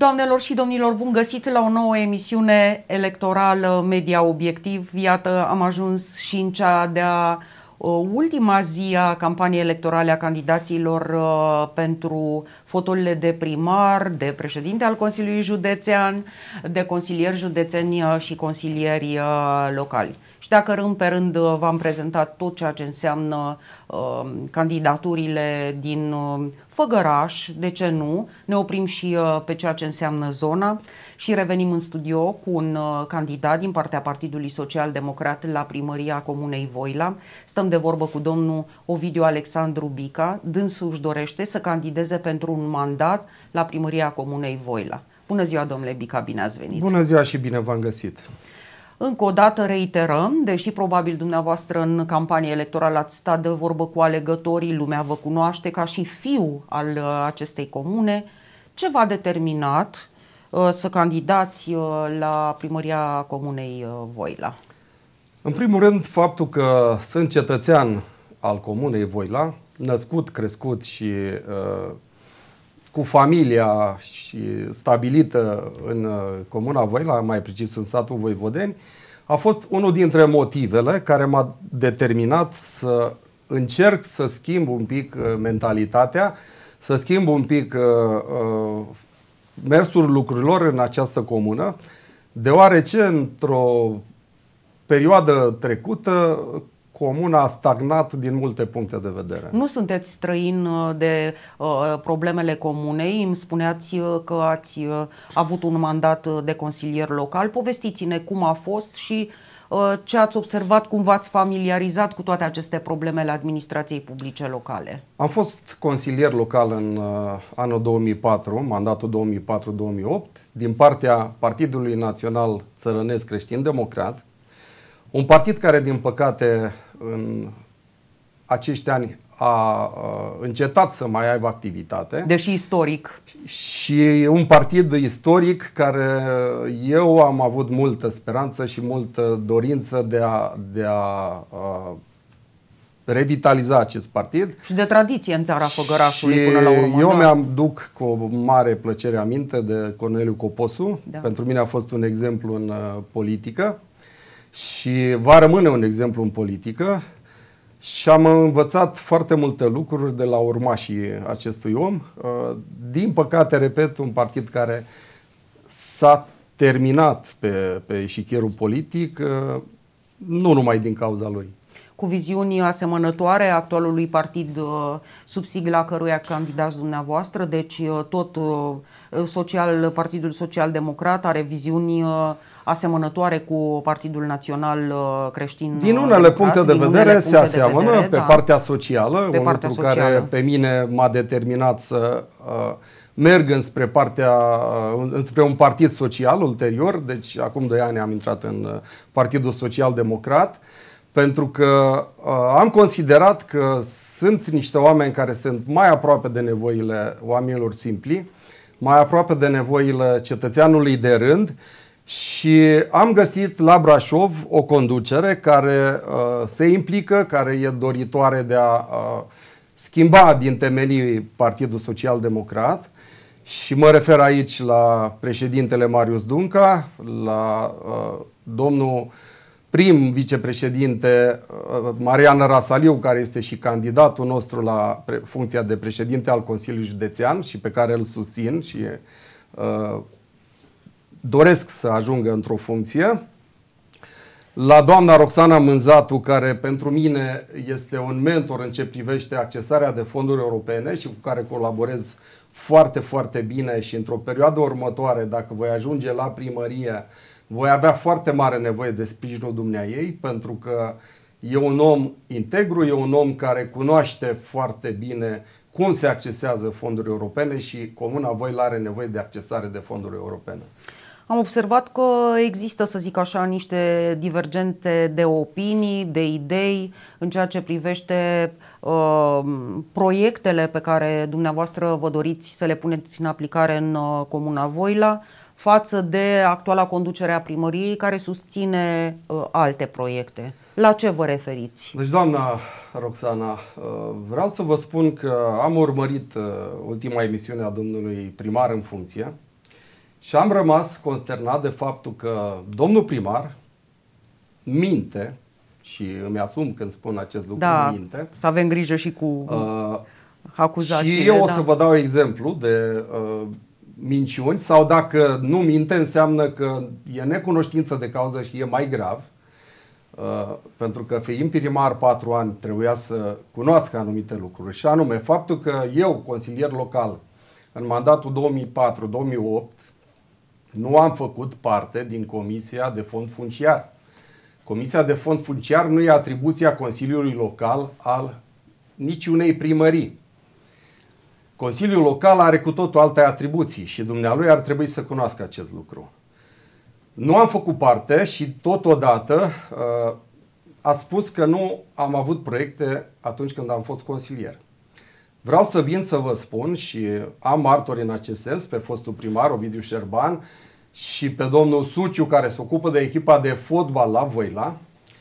Doamnelor și domnilor, bun găsit la o nouă emisiune electorală Media Obiectiv. Iată, am ajuns și în cea de-a ultima zi a campaniei electorale a candidaților pentru fotolile de primar, de președinte al Consiliului Județean, de consilieri județeni și consilieri locali. Și dacă rând pe rând v-am prezentat tot ceea ce înseamnă candidaturile din Făgăraș, de ce nu, ne oprim și pe ceea ce înseamnă zona și revenim în studio cu un candidat din partea Partidului Social Democrat la primăria Comunei Voila. Stăm de vorbă cu domnul Ovidiu Alexandru Bica. Dânsul își dorește să candideze pentru un mandat la primăria Comunei Voila. Bună ziua, domnule Bica, bine ați venit! Bună ziua și bine v-am găsit! Încă o dată reiterăm, deși probabil dumneavoastră în campanie electorală ați stat de vorbă cu alegătorii, lumea vă cunoaște ca și fiu al acestei comune, ce v-a determinat să candidați la primăria Comunei Voila? În primul rând, faptul că sunt cetățean al Comunei Voila, născut, crescut și cu familia și stabilită în Comuna Voila, mai precis în satul Voivodeni, a fost unul dintre motivele care m-a determinat să încerc să schimb un pic mentalitatea, să schimb un pic mersul lucrurilor în această comună, deoarece într-o perioadă trecută comuna a stagnat din multe puncte de vedere. Nu sunteți străin de problemele comunei. Îmi spuneați că ați avut un mandat de consilier local. Povestiți-ne cum a fost și ce ați observat, cum v-ați familiarizat cu toate aceste probleme ale administrației publice locale. Am fost consilier local în anul 2004, mandatul 2004-2008, din partea Partidului Național Țărănesc Creștin-Democrat, un partid care, din păcate, în acești ani a încetat să mai aibă activitate. Deși istoric. Și un partid istoric care eu am avut multă speranță și multă dorință de a revitaliza acest partid. Și de tradiție în țara Făgărașului până la urmă. Eu mi-am duc cu mare plăcere aminte de Corneliu Coposu. Da. Pentru mine a fost un exemplu în politică. Și va rămâne un exemplu în politică și am învățat foarte multe lucruri de la urmașii acestui om. Din păcate, repet, un partid care s-a terminat pe eșichierul politic, nu numai din cauza lui. Cu viziuni asemănătoare actualului partid sub sigla căruia candidați dumneavoastră, deci tot Partidul Social Democrat are viziuni asemănătoare cu Partidul Național Creștin. Din unele puncte de vedere se aseamănă pe partea socială, un lucru care pe mine m-a determinat să merg înspre un partid social ulterior, deci acum 2 ani am intrat în Partidul Social Democrat, pentru că am considerat că sunt niște oameni care sunt mai aproape de nevoile oamenilor simpli, mai aproape de nevoile cetățeanului de rând. Și am găsit la Brașov o conducere care se implică, care e doritoare de a schimba din temelii Partidul Social Democrat. Și mă refer aici la președintele Marius Dunca, la domnul prim vicepreședinte Marian Rasaliu, care este și candidatul nostru la funcția de președinte al Consiliului Județean și pe care îl susțin și doresc să ajungă într-o funcție, la doamna Roxana Mânzatu, care pentru mine este un mentor în ce privește accesarea de fonduri europene și cu care colaborez foarte, foarte bine și într-o perioadă următoare, dacă voi ajunge la primărie, voi avea foarte mare nevoie de sprijinul dumneaei, pentru că e un om integru, e un om care cunoaște foarte bine cum se accesează fonduri europene și Comuna Voila are nevoie de accesare de fonduri europene. Am observat că există, să zic așa, niște divergente de opinii, de idei în ceea ce privește proiectele pe care dumneavoastră vă doriți să le puneți în aplicare în Comuna Voila față de actuala conducere a primăriei care susține alte proiecte. La ce vă referiți? Deci, doamna Roxana, vreau să vă spun că am urmărit ultima emisiune a domnului primar în funcție Și am rămas consternat de faptul că domnul primar minte, și îmi asum când spun acest lucru, minte. Să avem grijă și cu acuzațiile. Și eu o să vă dau exemplu de minciuni, sau dacă nu minte, înseamnă că e necunoștință de cauză și e mai grav, pentru că fiind primar 4 ani trebuia să cunoască anumite lucruri, și anume faptul că eu, consilier local, în mandatul 2004-2008, nu am făcut parte din Comisia de Fond Funciar. Comisia de Fond Funciar nu e atribuția Consiliului Local al niciunei primării. Consiliul Local are cu totul alte atribuții și dumnealui ar trebui să cunoască acest lucru. Nu am făcut parte și totodată a spus că nu am avut proiecte atunci când am fost consilier. Vreau să vin să vă spun, și am martori în acest sens, pe fostul primar Ovidiu Șerban și pe domnul Suciu, care se ocupă de echipa de fotbal la Voila,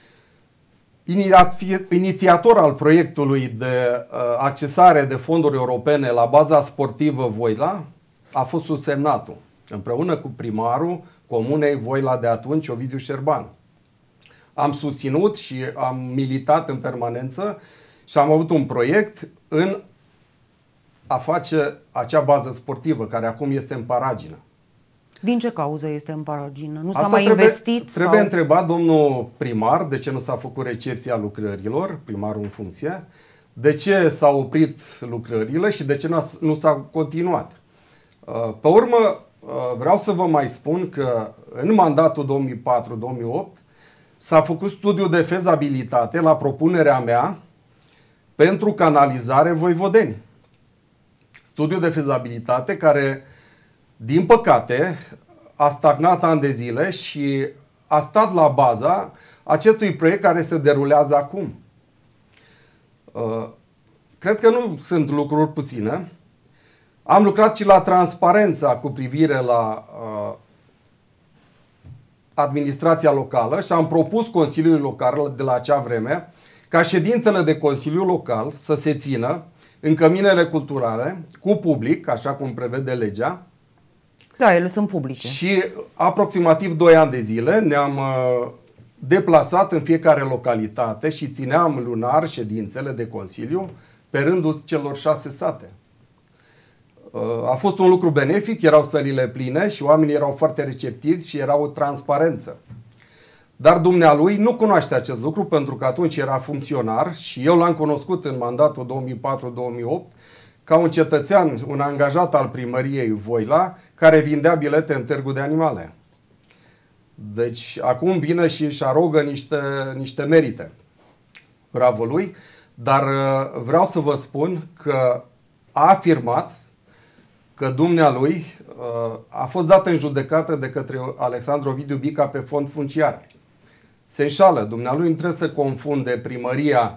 inițiator al proiectului de accesare de fonduri europene la baza sportivă Voila, a fost subsemnatul, împreună cu primarul comunei Voila de atunci, Ovidiu Șerban. Am susținut și am militat în permanență și am avut un proiect în a face acea bază sportivă, care acum este în paragină. Din ce cauză este în paragină? Nu s-a mai investit? Trebuie întrebat domnul primar de ce nu s-a făcut recepția lucrărilor, primarul în funcție, de ce s-au oprit lucrările și de ce nu s-a continuat. Pe urmă, vreau să vă mai spun că în mandatul 2004-2008 s-a făcut studiu de fezabilitate la propunerea mea pentru canalizare Voivodeni. Studiu de fezabilitate care, din păcate, a stagnat ani de zile și a stat la baza acestui proiect care se derulează acum. Cred că nu sunt lucruri puține. Am lucrat și la transparența cu privire la administrația locală și am propus Consiliului Local de la acea vreme ca ședințele de Consiliu Local să se țină în căminele culturale, cu public, așa cum prevede legea. Da, ele sunt publice. Și aproximativ 2 ani de zile ne-am deplasat în fiecare localitate și țineam lunar ședințele de Consiliu pe rândul celor 6 sate. A fost un lucru benefic, erau sălile pline și oamenii erau foarte receptivi și era o transparență. Dar dumnealui nu cunoaște acest lucru pentru că atunci era funcționar și eu l-am cunoscut în mandatul 2004-2008 ca un cetățean, un angajat al primăriei Voila, care vindea bilete în târgul de animale. Deci acum vine și își arogă niște merite. Bravo lui, dar vreau să vă spun că a afirmat că dumnealui a fost dat în judecată de către Alexandru Ovidiu Bica pe fond funciar. Se înșală. Dumnealui nu trebuie să confunde primăria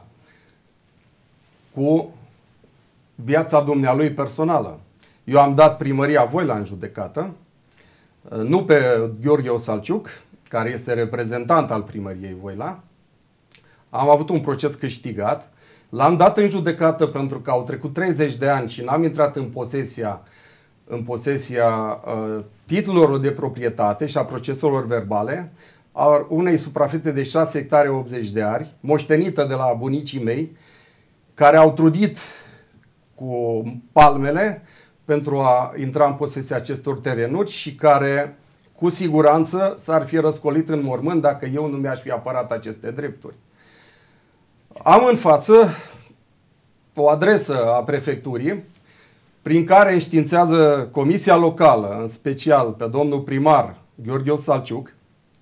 cu viața dumnealui personală. Eu am dat primăria Voila în judecată, nu pe Gheorghe Osalciuc, care este reprezentant al primăriei Voila. Am avut un proces câștigat. L-am dat în judecată pentru că au trecut 30 de ani și n-am intrat în posesia titlurilor de proprietate și a proceselor verbale a unei suprafețe de 6 hectare 80 de ari, moștenită de la bunicii mei, care au trudit cu palmele pentru a intra în posesia acestor terenuri și care cu siguranță s-ar fi răscolit în mormânt dacă eu nu mi-aș fi apărat aceste drepturi. Am în față o adresă a prefecturii prin care înștiințează Comisia Locală, în special pe domnul primar Gheorghe Osalciuc,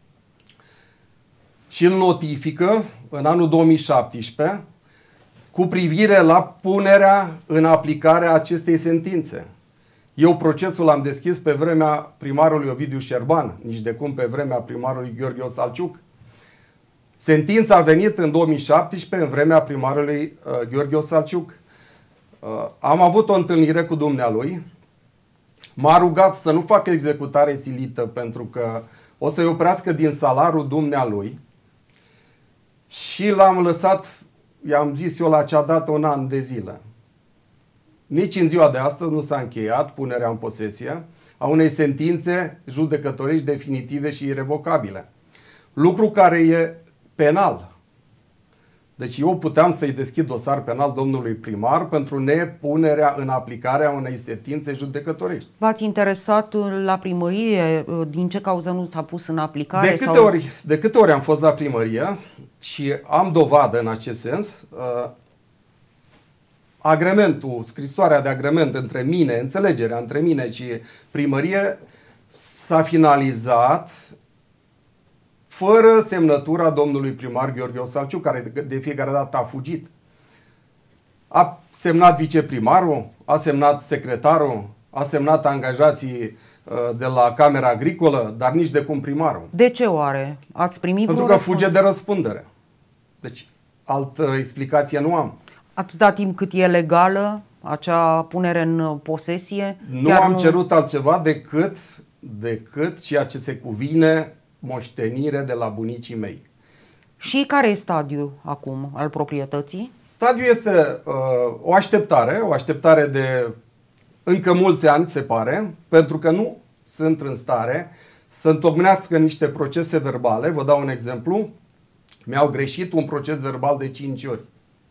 și îl notifică în anul 2017 cu privire la punerea în aplicare a acestei sentințe. Eu procesul l-am deschis pe vremea primarului Ovidiu Șerban, nici de cum pe vremea primarului Gheorghe Osalciuc. Sentința a venit în 2017 în vremea primarului Gheorghe Osalciuc. Am avut o întâlnire cu dumnealui. M-a rugat să nu fac executare silită pentru că o să-i oprească din salariul dumnealui. Și l-am lăsat, i-am zis eu la acea dată, 1 an de zile. Nici în ziua de astăzi nu s-a încheiat punerea în posesie. a unei sentințe judecătorești definitive și irevocabile. Lucru care e penal. Deci eu puteam să-i deschid dosar penal domnului primar pentru nepunerea în aplicare a unei sentințe judecătorești. V-ați interesat la primărie din ce cauză nu s-a pus în aplicare? De câte ori am fost la primărie și am dovadă în acest sens, agrementul, scrisoarea de agrement între mine, înțelegerea între mine și primărie s-a finalizat fără semnătura domnului primar Gheorghe Osalciu, care de fiecare dată a fugit. A semnat viceprimarul, a semnat secretarul, a semnat angajații de la Camera Agricolă, dar nici de cum primarul. De ce oare? Ați primit Pentru că fuge de răspundere. Deci, altă explicație nu am. Atâta timp cât e legală acea punere în posesie? Nu am cerut altceva decât ceea ce se cuvine moștenire de la bunicii mei. Și care e stadiul acum al proprietății? Stadiul este o așteptare de încă mulți ani, se pare, pentru că nu sunt în stare să întocmească niște procese verbale. Vă dau un exemplu. Mi-au greșit un proces verbal de 5 ori.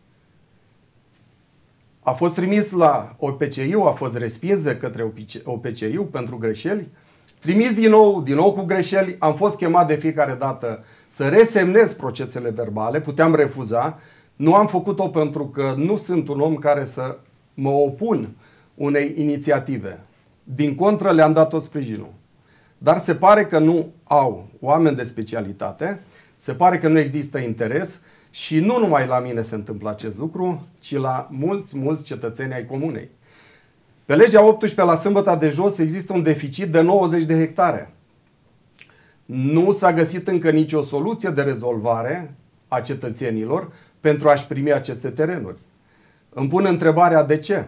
A fost trimis la OPCI-ul, a fost respins de către OPCI-ul pentru greșeli. Trimis din nou cu greșeli, am fost chemat de fiecare dată să resemnez procesele verbale, puteam refuza. Nu am făcut-o pentru că nu sunt un om care să mă opun unei inițiative. Din contră, le-am dat tot sprijinul. Dar se pare că nu au oameni de specialitate, se pare că nu există interes și nu numai la mine se întâmplă acest lucru, ci la mulți cetățeni ai comunei. Pe legea 18 la Sâmbăta de Jos există un deficit de 90 de hectare. Nu s-a găsit încă nicio soluție de rezolvare a cetățenilor pentru a-și primi aceste terenuri. Îmi pun întrebarea de ce?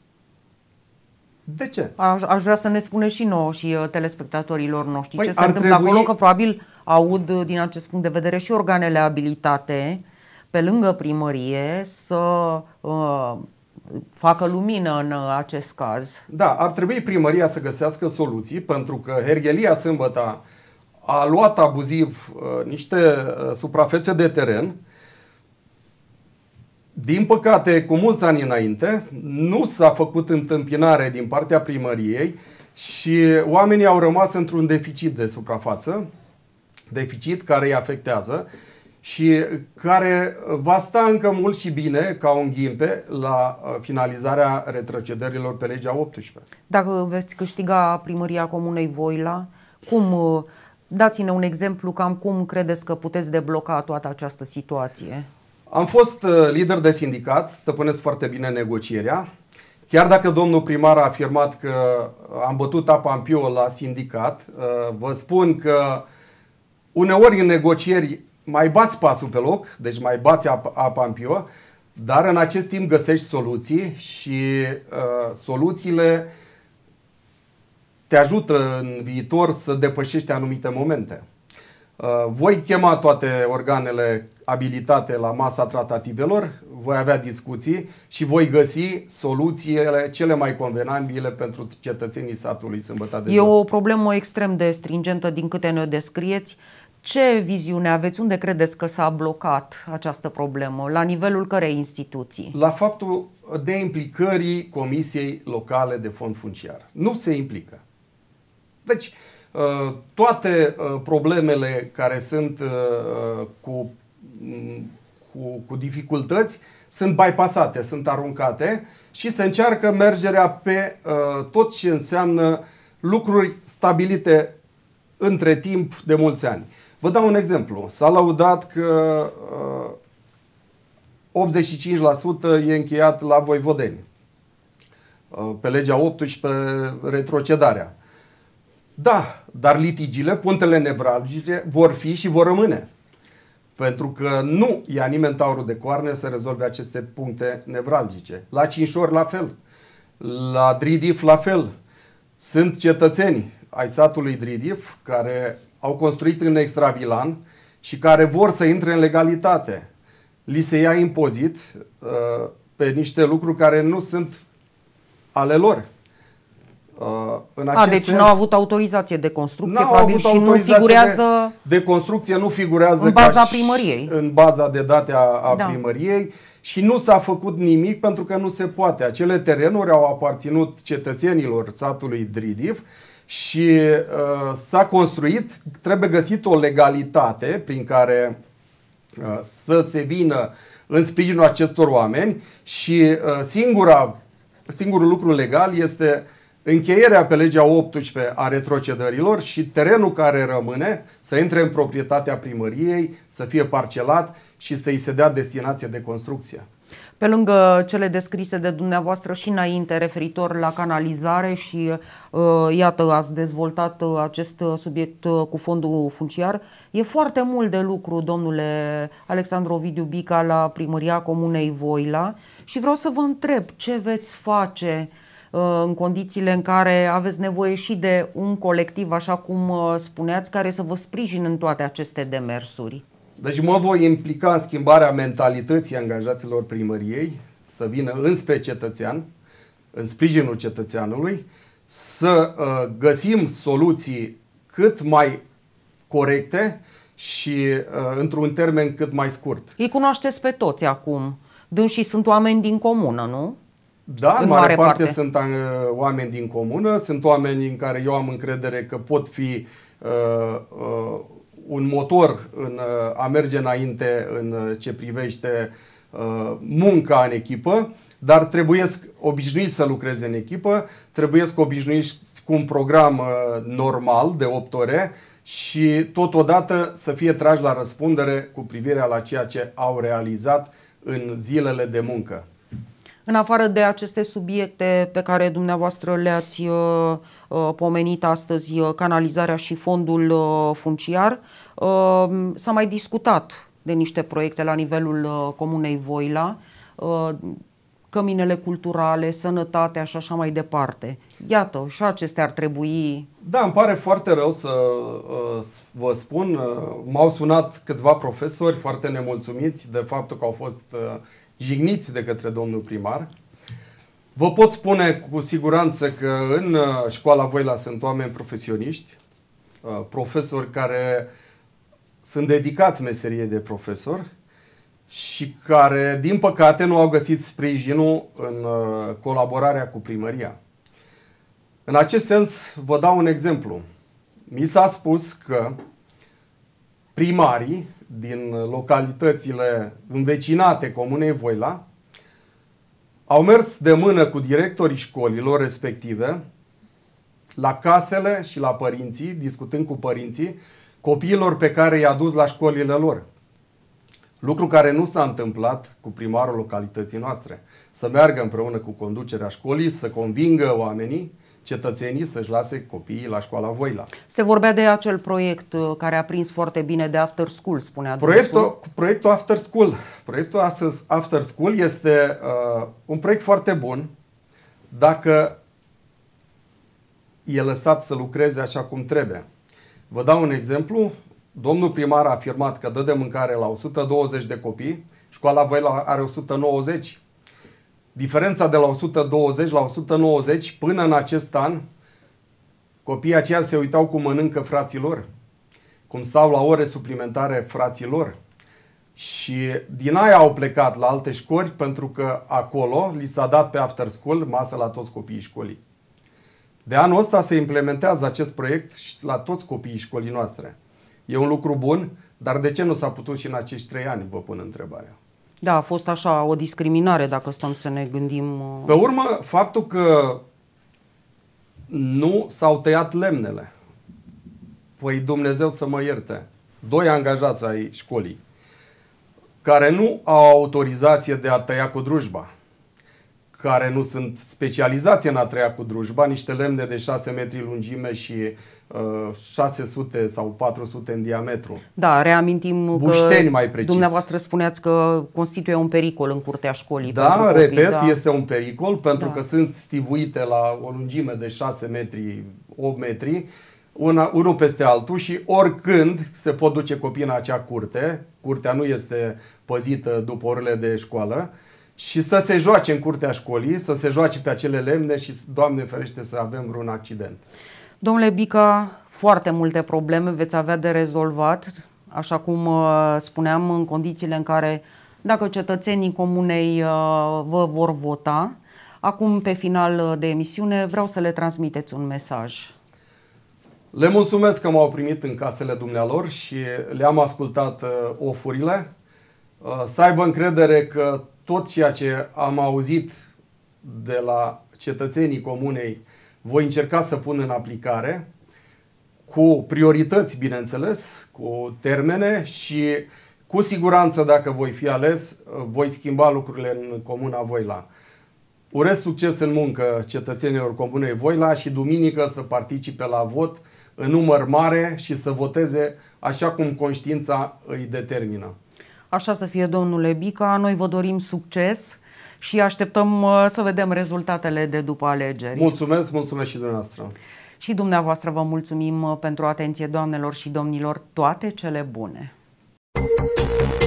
De ce? Aș vrea să ne spuneți și nouă și telespectatorilor noștri ce se întâmplă acolo, că probabil aud din acest punct de vedere și organele abilitate pe lângă primărie să facă lumină în acest caz. Da, ar trebui primăria să găsească soluții, pentru că Herghelia Sâmbăta a luat abuziv niște suprafețe de teren. Din păcate, cu mulți ani înainte, nu s-a făcut întâmpinare din partea primăriei și oamenii au rămas într-un deficit de suprafață, deficit care îi afectează și care va sta încă mult și bine ca un ghimpe la finalizarea retrocedărilor pe legea 18. Dacă veți câștiga primăria Comunei Voila, dați-ne un exemplu cam cum credeți că puteți debloca toată această situație? Am fost lider de sindicat, stăpânesc foarte bine negocierea. Chiar dacă domnul primar a afirmat că am bătut apa în piuă la sindicat, vă spun că uneori în negocieri mai bați pasul pe loc, deci mai bați apa în piuă, dar în acest timp găsești soluții și soluțiile te ajută în viitor să depășești anumite momente. Voi chema toate organele abilitate la masa tratativelor, voi avea discuții și voi găsi soluțiile cele mai convenabile pentru cetățenii satului Sâmbăta de Jos. E o problemă extrem de stringentă din câte ne descrieți. Ce viziune aveți? Unde credeți că s-a blocat această problemă? La nivelul cărei instituții? La faptul de implicării Comisiei Locale de Fond Funciar. Nu se implică. Deci, toate problemele care sunt cu dificultăți sunt bypassate, sunt aruncate și se încearcă mergerea pe tot ce înseamnă lucruri stabilite între timp de mulți ani. Vă dau un exemplu. S-a lăudat că 85% e încheiat la Voivodeni. Pe legea 18, retrocedarea. Da, dar litigiile, punctele nevralgice vor fi și vor rămâne. Pentru că nu ia nimeni taurul de coarne să rezolve aceste puncte nevralgice. La Cinșor la fel. La Dridif la fel. Sunt cetățeni ai satului Dridif care au construit în extravilan și care vor să intre în legalitate. Li se ia impozit pe niște lucruri care nu sunt ale lor. Deci nu au avut autorizație de construcție, probabil, și nu figurează de construcție, nu figurează în baza primăriei. În baza de date a primăriei și nu s-a făcut nimic pentru că nu se poate. Acele terenuri au aparținut cetățenilor satului Dridiv și s-a construit, trebuie găsit o legalitate prin care să se vină în sprijinul acestor oameni și singurul lucru legal este încheierea pe legea 18 a retrocedărilor și terenul care rămâne să intre în proprietatea primăriei, să fie parcelat și să-i se dea destinație de construcție. Pe lângă cele descrise de dumneavoastră și înainte referitor la canalizare și iată, ați dezvoltat acest subiect cu fondul funciar, e foarte mult de lucru, domnule Alexandru Ovidiu Bica, la Primăria Comunei Voila și vreau să vă întreb ce veți face în condițiile în care aveți nevoie și de un colectiv, așa cum spuneați, care să vă sprijine în toate aceste demersuri. Deci mă voi implica în schimbarea mentalității angajaților primăriei, să vină înspre cetățean, în sprijinul cetățeanului, să găsim soluții cât mai corecte și într-un termen cât mai scurt. Îi cunoașteți pe toți acum, dânsii sunt oameni din comună, nu? Da, în mare parte sunt oameni din comună, sunt oameni în care eu am încredere că pot fi un motor în a merge înainte în ce privește munca în echipă, dar trebuiesc obișnuiți să lucreze în echipă, trebuiesc obișnuiți cu un program normal de 8 ore și totodată să fie trași la răspundere cu privire la ceea ce au realizat în zilele de muncă. În afară de aceste subiecte pe care dumneavoastră le-ați pomenit astăzi, canalizarea și fondul funciar, s-a mai discutat de niște proiecte la nivelul Comunei Voila, căminele culturale, sănătatea și așa mai departe. Iată, și acestea ar trebui... Da, îmi pare foarte rău să vă spun, m-au sunat câțiva profesori foarte nemulțumiți de faptul că au fost jigniți de către domnul primar. Vă pot spune cu siguranță că în școala Voila sunt oameni profesioniști, profesori care sunt dedicați meseriei de profesor și care, din păcate, nu au găsit sprijinul în colaborarea cu primăria. În acest sens, vă dau un exemplu. Mi s-a spus că primarii din localitățile învecinate Comunei Voila au mers de mână cu directorii școlilor respective la casele și la părinții, discutând cu părinții copiilor pe care i-a dus la școlile lor. Lucru care nu s-a întâmplat cu primarul localității noastre. Să meargă împreună cu conducerea școlii, să convingă oamenii, cetățenii, să-și lase copiii la școala Voila. Se vorbea de acel proiect care a prins foarte bine de After School, spunea Proiectul After School. Proiectul After School este un proiect foarte bun dacă e lăsat să lucreze așa cum trebuie. Vă dau un exemplu. Domnul primar a afirmat că dă de mâncare la 120 de copii, școala Voila are 190. Diferența de la 120 la 190 până în acest an, copiii aceia se uitau cum mănâncă fraților, cum stau la ore suplimentare fraților. Și din aia au plecat la alte școli pentru că acolo li s-a dat pe After School masă la toți copiii școlii. De anul ăsta se implementează acest proiect la toți copiii școlii noastre. E un lucru bun, dar de ce nu s-a putut și în acești 3 ani, vă pun întrebarea. Da, a fost așa o discriminare dacă stăm să ne gândim. Pe urmă, faptul că nu s-au tăiat lemnele. Păi Dumnezeu să mă ierte. 2 angajați ai școlii care nu au autorizație de a tăia cu drujba, care nu sunt specializați în a tăia cu drujba, niște lemne de 6 metri lungime și 600 sau 400 în diametru. Da, reamintim bușteni, că mai precis. Dumneavoastră spuneați că constituie un pericol în curtea școlii. Da, repet, este un pericol pentru că sunt stivuite la o lungime de 6 metri, 8 metri, unul peste altul și oricând se pot duce copiii în acea curte. Curtea nu este păzită după orele de școală și să se joace în curtea școlii, să se joace pe acele lemne și, Doamne ferește, să avem vreun accident. Domnule Bica, foarte multe probleme veți avea de rezolvat, așa cum spuneam, în condițiile în care, dacă cetățenii comunei vă vor vota, acum, pe final de emisiune, vreau să le transmiteți un mesaj. Le mulțumesc că m-au primit în casele dumnealor și le-am ascultat ofurile. Să aibă încredere că tot ceea ce am auzit de la cetățenii comunei voi încerca să pun în aplicare, cu priorități, bineînțeles, cu termene și cu siguranță, dacă voi fi ales, voi schimba lucrurile în comuna Voila. Urez succes în muncă cetățenilor comunei Voila și duminică să participe la vot în număr mare și să voteze așa cum conștiința îi determină. Așa să fie, domnule Bica, noi vă dorim succes și așteptăm să vedem rezultatele de după alegeri. Mulțumesc, mulțumesc și dumneavoastră. Și dumneavoastră vă mulțumim pentru atenție, doamnelor și domnilor, toate cele bune!